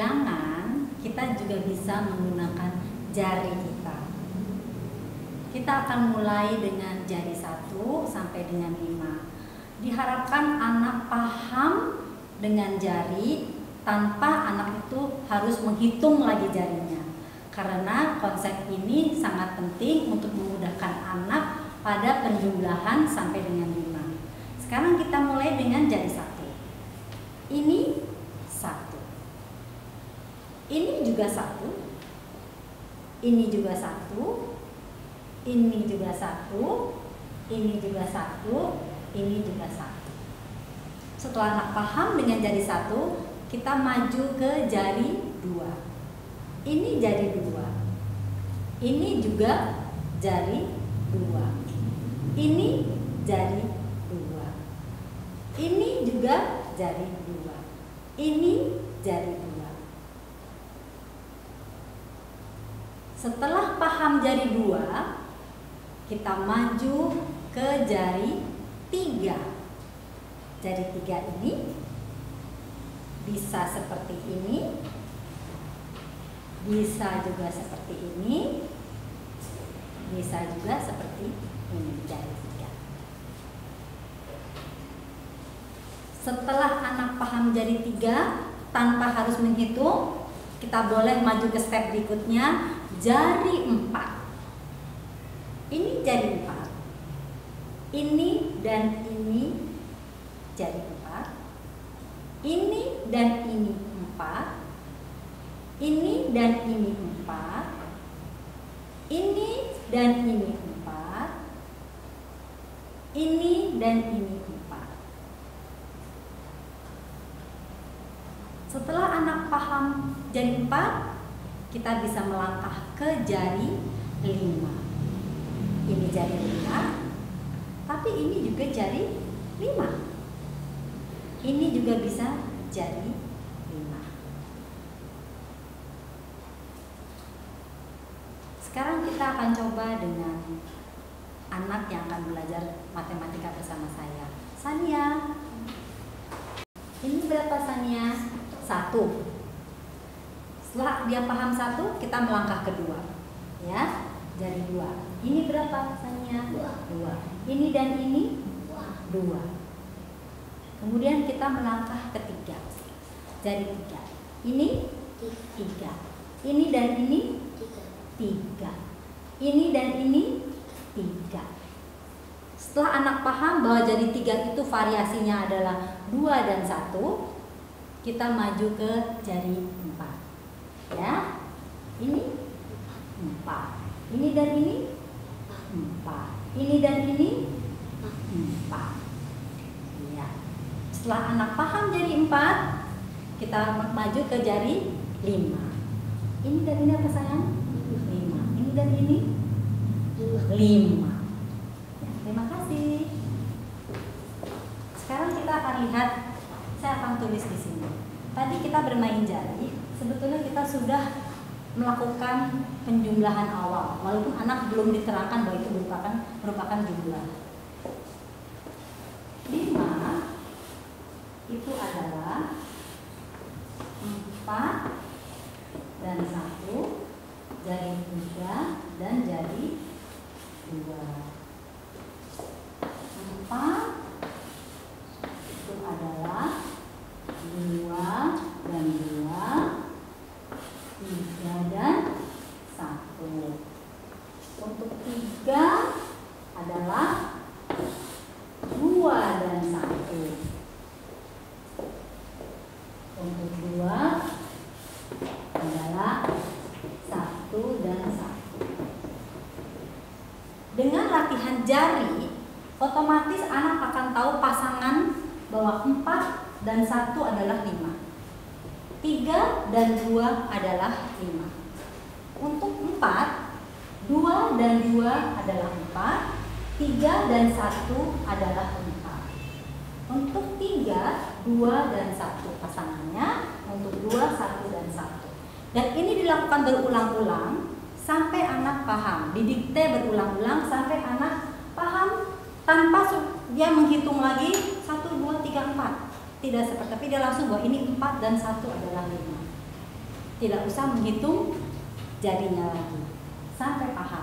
bilangan, kita juga bisa menggunakan jari kita. Kita akan mulai dengan jari 1 sampai dengan 5. Diharapkan anak paham dengan jari tanpa anak itu harus menghitung lagi jarinya. Karena konsep ini sangat penting untuk memudahkan anak pada penjumlahan sampai dengan 5. Sekarang kita mulai dengan jari 1. Ini 1. Ini juga 1. Ini juga 1. Ini juga 1. Ini juga 1. Ini juga 1. Setelah anak paham dengan jari 1, kita maju ke jari 2. Ini jari 2. Ini juga jari 2. Ini jari 2. Ini juga jari 2. Ini jari 2. Setelah paham jari 2, kita maju ke jari 3. Jari 3 ini bisa seperti ini, bisa juga seperti ini, bisa juga seperti ini, jari 3. Setelah anak paham jari 3 tanpa harus menghitung, kita boleh maju ke step berikutnya, jari 4. Ini jari 4. Ini dan ini jari 4. Ini dan ini 4. Ini dan ini 4. Ini dan ini 4. Ini dan ini 4. Setelah anak paham jari 4, kita bisa melangkah ke jari 5. Ini jari 5, tapi ini juga jari 5. Ini juga bisa jari 5. Sekarang kita akan coba dengan anak yang akan belajar matematika bersama saya. Sania, ini berapa Sania? 1. Setelah dia paham 1, kita melangkah kedua, ya, jari 2. Ini berapa Sania? 2. Ini dan ini 2. Kemudian kita melangkah ketiga, jari 3. Ini 3. Ini dan ini 3. Ini dan ini 3. Setelah anak paham bahwa jari 3 itu variasinya adalah 2 dan 1, kita maju ke jari 4. Ya, ini 4. Ini dan ini 4. Ini dan ini 4. Ya. Setelah anak paham jari 4, kita maju ke jari 5. Ini dan ini apa sayang? 5. Ini dan ini 5. Ya, terima kasih. Sekarang kita akan lihat, saya akan tulis di sini. Tadi kita bermain jari, sebetulnya kita sudah melakukan penjumlahan awal, walaupun anak belum diterangkan bahwa itu merupakan jumlah. 5 itu adalah 4 dan 1, jari 3 dan jari 2. 4 itu adalah 2 dan 2, 3 dan 1. Untuk 3 adalah 2 dan 1. Untuk 2 adalah 1 dan 1. Dengan latihan jari, otomatis anak akan tahu pasangan bahwa 4 dan 1 adalah 5. 3 dan 2 adalah 5. Untuk 4, 2 dan 2 adalah 4. 3 dan 1 adalah 4. Untuk 3, 2 dan 1 pasangannya. Untuk 2, 1 dan 1. Dan ini dilakukan berulang-ulang sampai anak paham. Didikte berulang-ulang sampai anak paham tanpa dia menghitung lagi 1, 2, 3, 4. Tidak seperti, tapi dia langsung bahwa ini 4 dan 1 adalah 5. tidak usah menghitung jarinya lagi sampai paham.